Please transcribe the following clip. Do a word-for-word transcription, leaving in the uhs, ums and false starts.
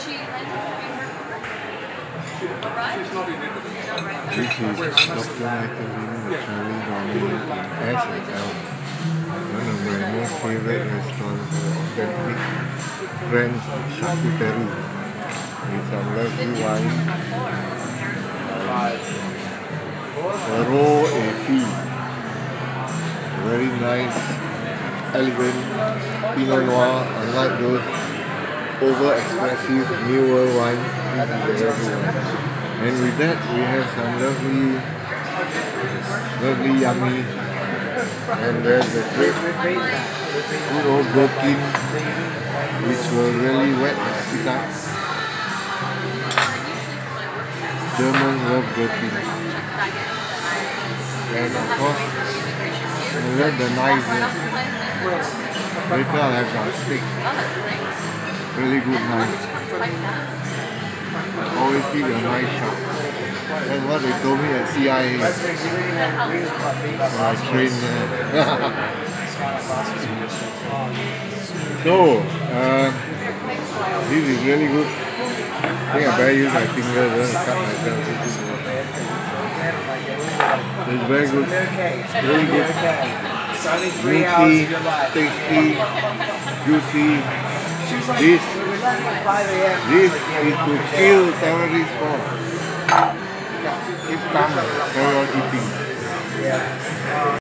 she like arrived? This is Doctor Michael Lim, the traveling dominant in S and L. One of my most favorite restaurants for authentic French charcuterie with some lovely wine. Faro et Fille. Very nice, elegant Pinot Noir, unlike those over-expressive New World wine. This is a lovely one. And with that, we have some lovely, lovely yummy, and there's a great, good old gherkin, which will really wet the appetite. Germans love gherkin. And of course, I love the knife here. Later I'll have some steak. Really good knife. Always keep your knife sharp. That's what they told me at C I A when I trained there. So, uh, this is really good. I think I better use my fingers to cut myself. It's very good. Really good. Meaty, tasty, juicy. This, this is to kill terrorists for. Keep calm, carry on eating.